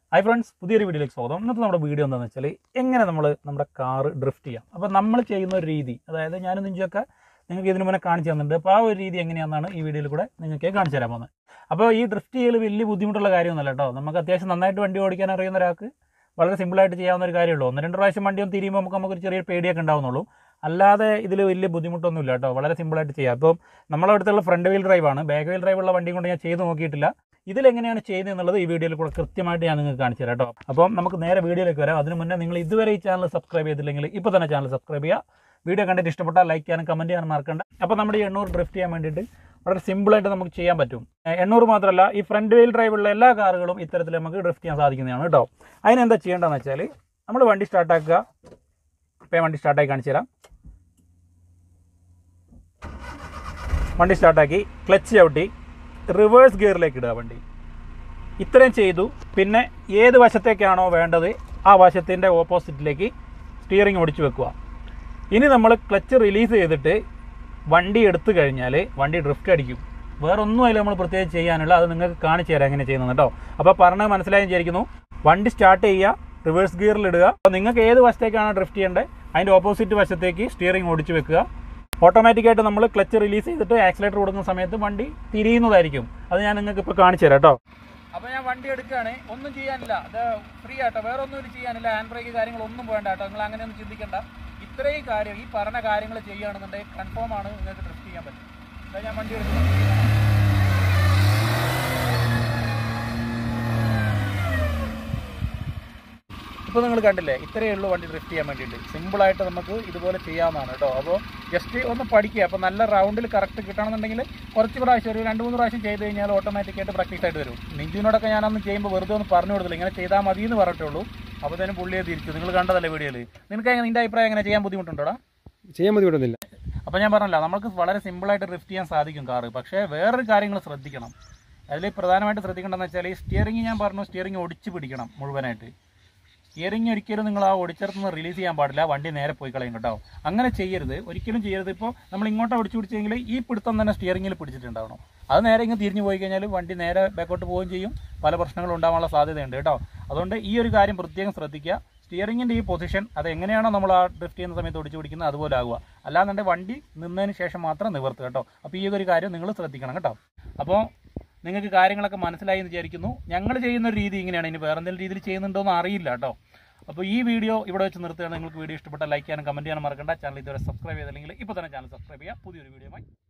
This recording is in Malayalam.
ഹായ് ഫ്രണ്ട്സ്, പുതിയൊരു വീഡിയോയിലേക്ക് സ്വാഗതം. ഇന്നത്തെ നമ്മുടെ വീഡിയോ എന്താണെന്ന് വെച്ചാൽ എങ്ങനെ നമ്മുടെ കാർ ഡ്രിഫ്റ്റ് ചെയ്യാം. അപ്പോൾ നമ്മൾ ചെയ്യുന്ന ഒരു രീതി, അതായത് ഞാനും നെഞ്ചൊക്കെ നിങ്ങൾക്ക് ഇതിന് മുന്നേ കാണിച്ചു തന്നിട്ടുണ്ട്. അപ്പോൾ ആ ഒരു രീതി എങ്ങനെയാണെന്നാണ് ഈ വീഡിയോയിൽ കൂടെ നിങ്ങൾക്ക് കാണിച്ചു തരാൻ പോകുന്നത്. അപ്പോൾ ഈ ഡ്രിഫ്റ്റ് ചെയ്യൽ വലിയ ബുദ്ധിമുട്ടുള്ള കാര്യമൊന്നുമല്ല കേട്ടോ. നമുക്ക് അത്യാവശ്യം നന്നായിട്ട് വണ്ടി ഓടിക്കാൻ അറിയുന്ന ഒരാൾക്ക് വളരെ സിമ്പിളായിട്ട് ചെയ്യാവുന്ന ഒരു കാര്യമുള്ളൂ. 1-2 പ്രാവശ്യം വണ്ടി ഒന്ന് തിരിയുമ്പോൾ നമുക്കൊരു ചെറിയൊരു പേടിയൊക്കെ ഉണ്ടാവുന്നുള്ളൂ. അല്ലാതെ ഇതിൽ വലിയ ബുദ്ധിമുട്ടൊന്നുമില്ല കേട്ടോ. വളരെ സിമ്പിളായിട്ട് ചെയ്യാം. അപ്പോൾ നമ്മളെ അടുത്തുള്ള ഫ്രണ്ട് വീൽ ഡ്രൈവാണ്, ബാക്ക് വീൽ ഡ്രൈവുള്ള വണ്ടി കൊണ്ട് ഞാൻ ചെയ്ത് നോക്കിയിട്ടില്ല. ഇതിലെങ്ങനെയാണ് ചെയ്യുന്നത് എന്നുള്ളത് ഈ വീഡിയോയിൽ കൂടെ കൃത്യമായിട്ട് ഞാൻ നിങ്ങൾക്ക് കാണിച്ചു തരാം കേട്ടോ. അപ്പം നമുക്ക് നേരെ വീഡിയോയിലേക്ക് വരാം. അതിന് മുന്നേ നിങ്ങൾ ഇതുവരെ ഈ ചാനൽ സബ്സ്ക്രൈബ് ചെയ്തില്ലെങ്കിൽ ഇപ്പോൾ തന്നെ ചാനൽ സബ്സ്ക്രൈബ് ചെയ്യുക. വീഡിയോ കണ്ടിട്ട് ഇഷ്ടപ്പെട്ടാൽ ലൈക്ക് ചെയ്യാനും കമൻറ്റ് ചെയ്യാനും മറക്കണ്ട. അപ്പോൾ നമ്മുടെ ഈ 800 ഡ്രിഫ്റ്റ് ചെയ്യാൻ വേണ്ടിയിട്ട് വളരെ സിമ്പിളായിട്ട് നമുക്ക് ചെയ്യാൻ പറ്റും. 800 മാത്രമല്ല, ഈ ഫ്രണ്ട് വീൽ ഡ്രൈവുള്ള എല്ലാ കാറുകളും ഇത്തരത്തിൽ നമുക്ക് ഡ്രിഫ്റ്റ് ചെയ്യാൻ സാധിക്കുന്നതാണ് കേട്ടോ. അതിനെന്താ ചെയ്യേണ്ടതെന്ന് വെച്ചാൽ നമ്മൾ വണ്ടി സ്റ്റാർട്ടാക്കുക. ഇപ്പോൾ വണ്ടി സ്റ്റാർട്ടാക്കി കാണിച്ചു തരാം. വണ്ടി സ്റ്റാർട്ടാക്കി ക്ലച്ച് ചവിട്ടി റിവേഴ്സ് ഗിയറിലേക്ക് ഇടുക വണ്ടി. ഇത്രയും ചെയ്തു. പിന്നെ ഏത് വശത്തേക്കാണോ വേണ്ടത് ആ വശത്തിൻ്റെ ഓപ്പോസിറ്റിലേക്ക് സ്റ്റിയറിംഗ് ഓടിച്ചു വെക്കുക. ഇനി നമ്മൾ ക്ലച്ച് റിലീസ് ചെയ്തിട്ട് വണ്ടി എടുത്തു കഴിഞ്ഞാൽ വണ്ടി ഡ്രിഫ്റ്റ് അടിക്കും. വേറെ ഒന്നും അതിൽ നമ്മൾ പ്രത്യേകിച്ച് ചെയ്യാനുള്ള, അത് നിങ്ങൾക്ക് കാണിച്ചു തരാം എങ്ങനെ ചെയ്യുന്നത് കേട്ടോ. അപ്പോൾ പറഞ്ഞത് മനസ്സിലായി വിചാരിക്കുന്നു. വണ്ടി സ്റ്റാർട്ട് ചെയ്യുക, റിവേഴ്സ് ഗിയറിലിടുക. അപ്പോൾ നിങ്ങൾക്ക് ഏത് വശത്തേക്കാണോ ഡ്രിഫ്റ്റ് ചെയ്യേണ്ടത് അതിൻ്റെ ഓപ്പോസിറ്റ് വശത്തേക്ക് സ്റ്റിയറിംഗ് ഓടിച്ചു വെക്കുക. ഓട്ടോമാറ്റിക്കായിട്ട് നമ്മൾ ക്ലച്ച് റിലീസ് ചെയ്തിട്ട് ആക്സിലേറ്റർ കൊടുക്കുന്ന സമയത്ത് വണ്ടി തിരിയുന്നതായിരിക്കും. അത് ഞാൻ നിങ്ങൾക്ക് ഇപ്പോൾ കാണിച്ചു തരാം കേട്ടോ. അപ്പോൾ ഞാൻ വണ്ടി എടുക്കുകയാണ്. ഒന്നും ചെയ്യാനില്ല, അത് ഫ്രീ ആട്ടോ. വേറെ ഒന്നും ചെയ്യാനില്ല. ഹാൻഡ് ബ്രേക്ക് കാര്യങ്ങളൊന്നും വേണ്ട കേട്ടോ. നിങ്ങൾ അങ്ങനെയൊന്നും ചിന്തിക്കേണ്ട. ഇത്രയും കാര്യം, ഈ പറഞ്ഞ കാര്യങ്ങൾ ചെയ്യുകയാണെന്നുണ്ടെങ്കിൽ കൺഫേം ആണ് നിങ്ങൾക്ക് ഡ്രിഫ്റ്റ് ചെയ്യാൻ പറ്റും. അതായത് ഞാൻ വണ്ടി എടുക്കുന്നത് ഇപ്പോൾ നിങ്ങൾ കണ്ടില്ലേ, ഇത്രയേ ഉള്ളൂ വണ്ടി ഡ്രിഫ്റ്റ് ചെയ്യാൻ വേണ്ടിയിട്ട്. സിമ്പിളായിട്ട് നമുക്ക് ഇതുപോലെ ചെയ്യാവുന്നതാണ് കേട്ടോ. അപ്പോൾ ജസ്റ്റ് ഒന്ന് പഠിക്കുക. അപ്പോൾ നല്ല റൗണ്ടിൽ കറക്റ്റ് കിട്ടണമെന്നുണ്ടെങ്കിൽ കുറച്ച് പ്രാവശ്യം, ഒരു 2-3 പ്രാവശ്യം ചെയ്ത് കഴിഞ്ഞാൽ ഓട്ടോമാറ്റിക്കായിട്ട് പ്രാക്ടീസ് ആയിട്ട് വരും. നിഞ്ചിനോടൊക്കെ ഞാനന്ന് ചെയ്യുമ്പോൾ വെറുതെ ഒന്ന് പറഞ്ഞു കൊടുത്തില്ല, ഇങ്ങനെ ചെയ്താൽ മതി എന്ന് പറഞ്ഞിട്ടുള്ളൂ. അപ്പോൾ തന്നെ പുള്ളിയെ തിരിച്ചു. നിങ്ങൾ കണ്ടതല്ലേ വീഡിയോയിൽ. നിനക്ക് നിൻ്റെ അഭിപ്രായം എങ്ങനെ, ചെയ്യാൻ ബുദ്ധിമുട്ടുണ്ടോടാ? ചെയ്യാൻ ബുദ്ധിമുട്ടൊന്നുമില്ല. അപ്പോൾ ഞാൻ പറഞ്ഞല്ലോ, നമുക്ക് വളരെ സിമ്പിളായിട്ട് ഡ്രിഫ്റ്റ് ചെയ്യാൻ സാധിക്കും കാറ്. പക്ഷേ വേറൊരു കാര്യങ്ങൾ ശ്രദ്ധിക്കണം. അതിൽ പ്രധാനമായിട്ട് ശ്രദ്ധിക്കേണ്ടതെന്ന് വെച്ചാൽ ഈ സ്റ്റിയറിംഗ്, ഞാൻ പറഞ്ഞു സ്റ്റിയറിംഗ് ഒടിച്ച് പിടിക്കണം മുഴുവനായിട്ട്. സ്റ്റിയറിംഗ് ഒരിക്കലും നിങ്ങൾ ആ ഒടിച്ചെടുത്തുനിന്ന് റിലീസ് ചെയ്യാൻ പാടില്ല. വണ്ടി നേരെ പോയി കളയും കേട്ടോ. അങ്ങനെ ചെയ്യരുത്, ഒരിക്കലും ചെയ്യരുത്. ഇപ്പോൾ നമ്മൾ ഇങ്ങോട്ട് ഒടിച്ചു പിടിച്ചെങ്കിൽ ഈ പിടുത്തം തന്നെ സ്റ്റിയറിംഗിൽ പിടിച്ചിട്ടുണ്ടാവണം. അത് നേരെ ഇങ്ങനെ തിരിഞ്ഞു പോയി കഴിഞ്ഞാൽ വണ്ടി നേരെ ബാക്കോട്ട് പോവുകയും ചെയ്യും. പല പ്രശ്നങ്ങളും ഉണ്ടാകാനുള്ള സാധ്യതയുണ്ട് കേട്ടോ. അതുകൊണ്ട് ഈ ഒരു കാര്യം പ്രത്യേകം ശ്രദ്ധിക്കുക. സ്റ്റിയറിംഗിൻ്റെ ഈ പൊസിഷൻ, അത് എങ്ങനെയാണോ നമ്മൾ ആ ഡ്രിഫ്റ്റ് ചെയ്യുന്ന സമയത്ത് ഒടിച്ചു പിടിക്കുന്നത് അതുപോലെ ആകുക. അല്ലാന്നുണ്ടെങ്കിൽ വണ്ടി നിന്നതിന് ശേഷം മാത്രം നിവർത്തുക കേട്ടോ. അപ്പോൾ ഈ ഒരു കാര്യം നിങ്ങൾ ശ്രദ്ധിക്കണം കേട്ടോ. അപ്പോൾ നിങ്ങൾക്ക് കാര്യങ്ങളൊക്കെ മനസ്സിലായി എന്ന് വിചാരിക്കുന്നു. ഞങ്ങൾ ചെയ്യുന്ന രീതി ഇങ്ങനെയാണ്. ഇനി വേറെ എന്തെങ്കിലും രീതിയിൽ ചെയ്യുന്നുണ്ടോ എന്ന് അറിയില്ല കേട്ടോ. അപ്പോൾ ഈ വീഡിയോ ഇവിടെ വെച്ച് നിർത്തുകയാണ്. നിങ്ങൾക്ക് വീഡിയോ ഇഷ്ടപ്പെട്ടാൽ ലൈക്ക് ചെയ്യാനും കമൻറ്റ് ചെയ്യാനും മറക്കണ്ട. ചാനൽ ഇതുവരെ സബ്സ്ക്രൈബ് ചെയ്തില്ലെങ്കിൽ ഇപ്പോൾ തന്നെ ചാനൽ സബ്സ്ക്രൈബ് ചെയ്യുക. പുതിയൊരു വീഡിയോയുമായി